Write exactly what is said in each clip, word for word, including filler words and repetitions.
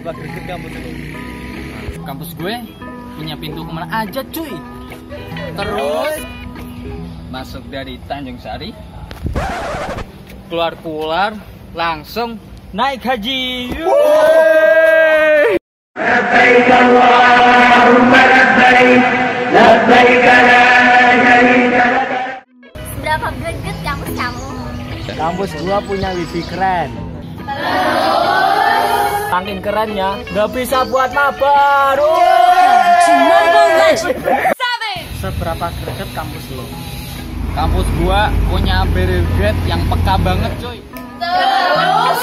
Seberapa greget kampus lu? Kampus gue punya pintu kemana aja cuy. Terus masuk dari Tanjung Sari, keluar-keluar langsung naik haji. Labbaik Allahumma labbaik, labbaik la syarika lak. Seberapa greget kampus kamu? Kampus gua punya wifi keren. Saking kerennya, nggak bisa buat mabar. Seberapa greget kampus lo? Kampus gua punya barrier gate yang peka banget cuy. Terus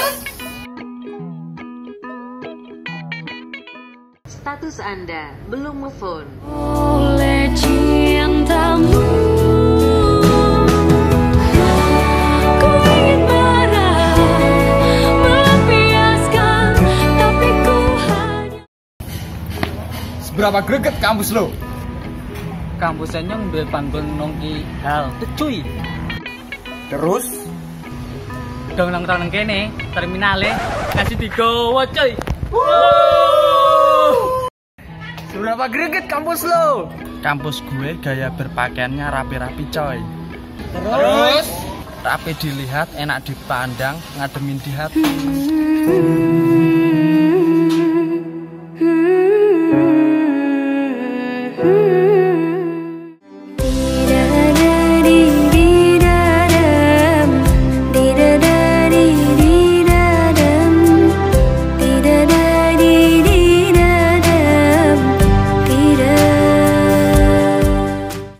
Status Anda belum move on. Oleh cintamu, ku ingin marah, melampiaskan, tapi ku hanya. Seberapa greget kampus lo? Kampusnya nyong depan nongki hal cuy. Terus Dong nang nang kene terminale kasih digowo cuy. seberapa greget kampus lo? Kampus gue gaya berpakaiannya rapi-rapi coy. Terus Rapi dilihat, enak dipandang, ngademin di hati.